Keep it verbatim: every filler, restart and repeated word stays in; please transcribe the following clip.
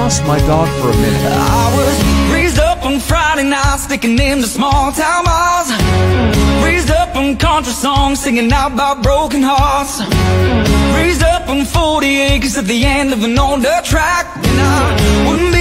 lost my dog for a minute. I was raised up on Friday nights, sticking in the small town bars. Raised up on country songs, singing out about broken hearts. Raised up on forty acres at the end of an old dirt track. And I wouldn't be